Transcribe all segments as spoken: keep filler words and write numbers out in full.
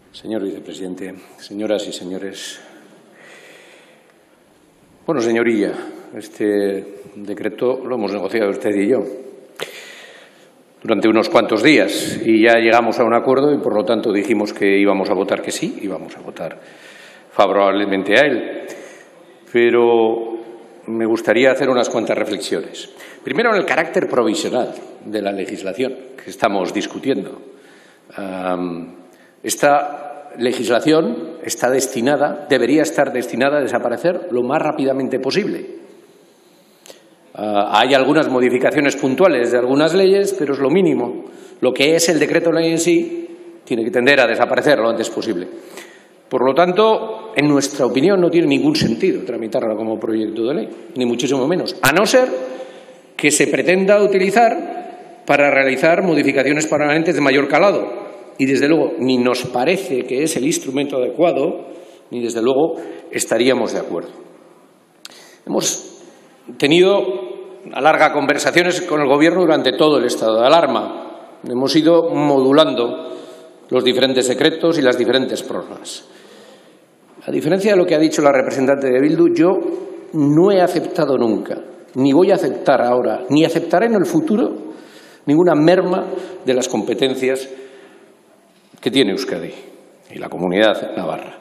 Señor vicepresidente, señoras y señores. Bueno, señoría, este decreto lo hemos negociado usted y yo durante unos cuantos días y ya llegamos a un acuerdo y, por lo tanto, dijimos que íbamos a votar que sí, íbamos a votar favorablemente a él. Pero me gustaría hacer unas cuantas reflexiones. Primero, en el carácter provisional de la legislación que estamos discutiendo. Um, esta legislación está destinada, debería estar destinada a desaparecer lo más rápidamente posible. Uh, hay algunas modificaciones puntuales de algunas leyes, pero es lo mínimo. Lo que es el decreto ley en sí tiene que tender a desaparecer lo antes posible. Por lo tanto, en nuestra opinión, no tiene ningún sentido tramitarla como proyecto de ley, ni muchísimo menos, a no ser que se pretenda utilizar para realizar modificaciones permanentes de mayor calado. Y, desde luego, ni nos parece que es el instrumento adecuado, ni, desde luego, estaríamos de acuerdo. Hemos tenido largas conversaciones con el Gobierno durante todo el estado de alarma. Hemos ido modulando los diferentes decretos y las diferentes prórrogas. A diferencia de lo que ha dicho la representante de Bildu, yo no he aceptado nunca, ni voy a aceptar ahora, ni aceptaré en el futuro ninguna merma de las competencias que tiene Euskadi y la Comunidad Navarra.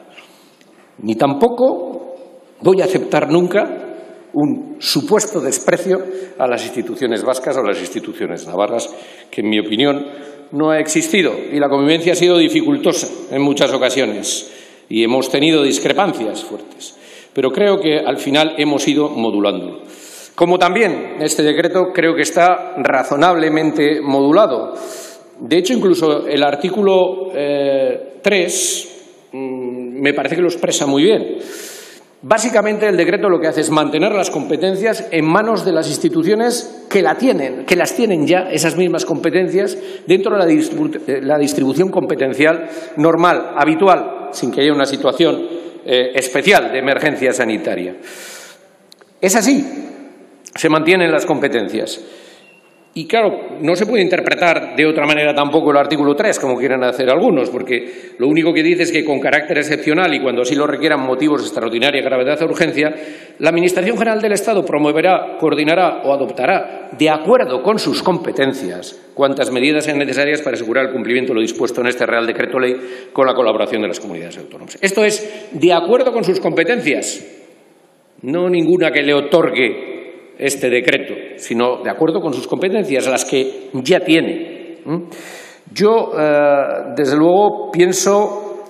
Ni tampoco voy a aceptar nunca un supuesto desprecio a las instituciones vascas o a las instituciones navarras, que, en mi opinión, no ha existido. Y la convivencia ha sido dificultosa en muchas ocasiones y hemos tenido discrepancias fuertes. Pero creo que, al final, hemos ido modulándolo. Como también este decreto creo que está razonablemente modulado. De hecho, incluso el artículo eh, tres mmm, me parece que lo expresa muy bien. Básicamente, el decreto lo que hace es mantener las competencias en manos de las instituciones que, la tienen, que las tienen ya, esas mismas competencias, dentro de la, distribu la distribución competencial normal, habitual, sin que haya una situación eh, especial de emergencia sanitaria. Es así, se mantienen las competencias. Y, claro, no se puede interpretar de otra manera tampoco el artículo tres, como quieren hacer algunos, porque lo único que dice es que, con carácter excepcional y cuando así lo requieran motivos de extraordinaria gravedad o urgencia, la Administración General del Estado promoverá, coordinará o adoptará, de acuerdo con sus competencias, cuantas medidas sean necesarias para asegurar el cumplimiento de lo dispuesto en este Real Decreto Ley con la colaboración de las comunidades autónomas. Esto es, de acuerdo con sus competencias, no ninguna que le otorgue este decreto, sino de acuerdo con sus competencias, las que ya tiene. Yo, eh, desde luego, pienso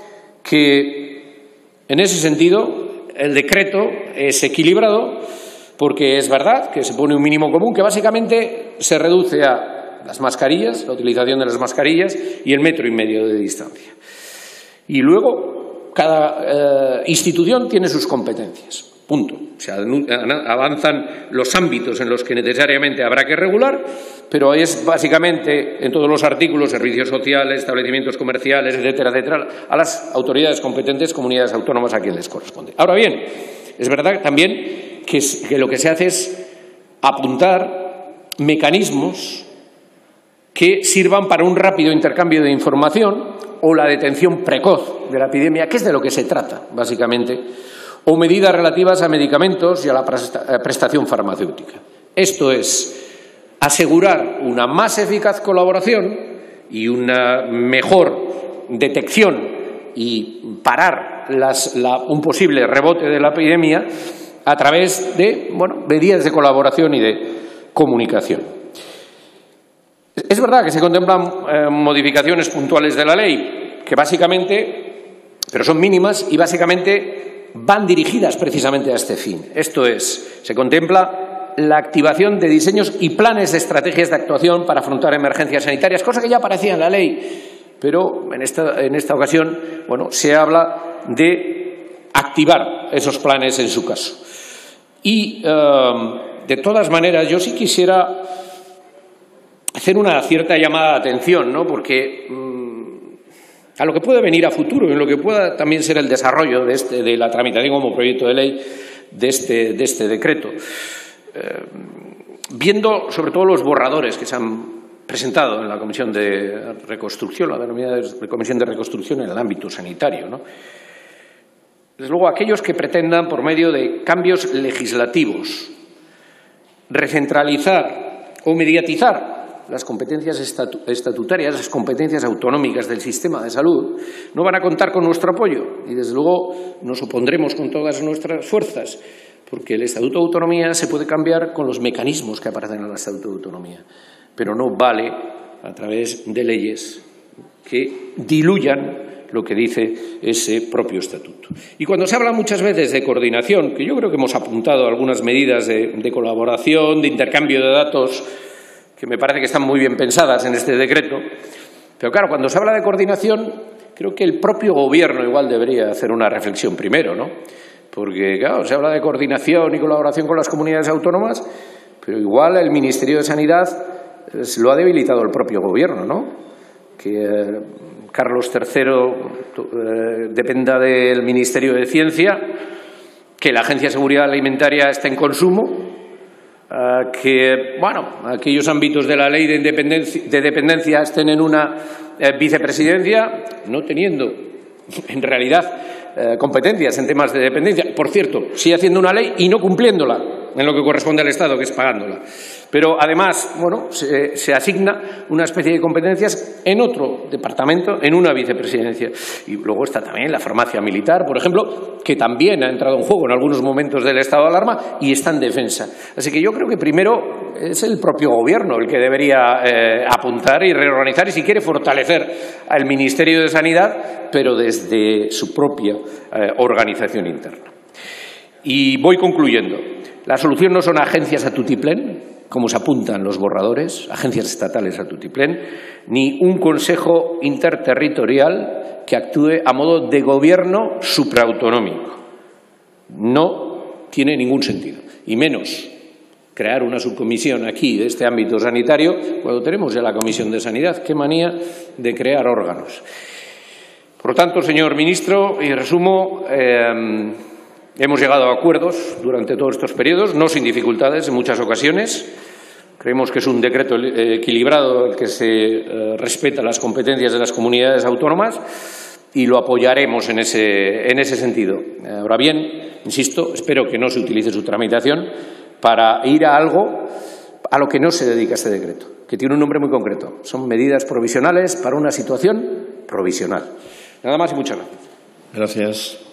que, en ese sentido, el decreto es equilibrado, porque es verdad que se pone un mínimo común que básicamente se reduce a las mascarillas, la utilización de las mascarillas y el metro y medio de distancia. Y luego, cada eh, institución tiene sus competencias. Punto. O sea, avanzan los ámbitos en los que necesariamente habrá que regular, pero es básicamente en todos los artículos, servicios sociales, establecimientos comerciales, etcétera, etcétera, a las autoridades competentes, comunidades autónomas, a quien les corresponde. Ahora bien, es verdad también que, es, que lo que se hace es apuntar mecanismos que sirvan para un rápido intercambio de información o la detención precoz de la epidemia, que es de lo que se trata, básicamente, o medidas relativas a medicamentos y a la prestación farmacéutica. Esto es asegurar una más eficaz colaboración y una mejor detección y parar las, la, un posible rebote de la epidemia a través de bueno, medidas de colaboración y de comunicación. Es verdad que se contemplan eh, modificaciones puntuales de la ley, que básicamente, pero son mínimas y básicamente van dirigidas precisamente a este fin. Esto es, se contempla la activación de diseños y planes de estrategias de actuación para afrontar emergencias sanitarias, cosa que ya aparecía en la ley, pero en esta, en esta ocasión bueno, se habla de activar esos planes en su caso. Y, eh, de todas maneras, yo sí quisiera hacer una cierta llamada de atención, ¿no? Porque a lo que puede venir a futuro, en lo que pueda también ser el desarrollo de, este, de la tramitación como proyecto de ley de este, de este decreto. Eh, viendo sobre todo los borradores que se han presentado en la Comisión de Reconstrucción, la denominada Comisión de Reconstrucción en el ámbito sanitario, ¿no? Desde luego, aquellos que pretendan, por medio de cambios legislativos, recentralizar o mediatizar las competencias estatutarias, las competencias autonómicas del sistema de salud, no van a contar con nuestro apoyo y, desde luego, nos opondremos con todas nuestras fuerzas, porque el Estatuto de Autonomía se puede cambiar con los mecanismos que aparecen en el Estatuto de Autonomía, pero no vale a través de leyes que diluyan lo que dice ese propio estatuto. Y cuando se habla muchas veces de coordinación, que yo creo que hemos apuntado algunas medidas de, de colaboración, de intercambio de datos, que me parece que están muy bien pensadas en este decreto, pero claro, cuando se habla de coordinación, creo que el propio Gobierno igual debería hacer una reflexión primero, ¿no? Porque, claro, se habla de coordinación y colaboración con las comunidades autónomas, pero igual el Ministerio de Sanidad eh, lo ha debilitado el propio Gobierno, ¿no? Que eh, Carlos tercero eh, dependa del Ministerio de Ciencia, que la Agencia de Seguridad Alimentaria esté en consumo, Uh, que, bueno, aquellos ámbitos de la ley de, independencia, de dependencia estén en una eh, vicepresidencia, no teniendo, en realidad, eh, competencias en temas de dependencia. Por cierto, sí haciendo una ley y no cumpliéndola en lo que corresponde al Estado, que es pagándola. Pero, además, bueno, se, se asigna una especie de competencias en otro departamento, en una vicepresidencia. Y luego está también la farmacia militar, por ejemplo, que también ha entrado en juego en algunos momentos del estado de alarma y está en defensa. Así que yo creo que primero es el propio Gobierno el que debería eh, apuntar y reorganizar y, si quiere, fortalecer al Ministerio de Sanidad, pero desde su propia eh, organización interna. Y voy concluyendo. La solución no son agencias a tutiplén, como se apuntan los borradores, agencias estatales a tutiplén, ni un consejo interterritorial que actúe a modo de gobierno supraautonómico. No tiene ningún sentido, y menos crear una subcomisión aquí de este ámbito sanitario cuando tenemos ya la Comisión de Sanidad. Qué manía de crear órganos. Por lo tanto, señor ministro, y resumo, eh, hemos llegado a acuerdos durante todos estos periodos, no sin dificultades en muchas ocasiones. Creemos que es un decreto equilibrado, el que se eh, respeta las competencias de las comunidades autónomas, y lo apoyaremos en ese, en ese sentido. Ahora bien, insisto, espero que no se utilice su tramitación para ir a algo a lo que no se dedica este decreto, que tiene un nombre muy concreto. Son medidas provisionales para una situación provisional. Nada más y muchas gracias. Gracias.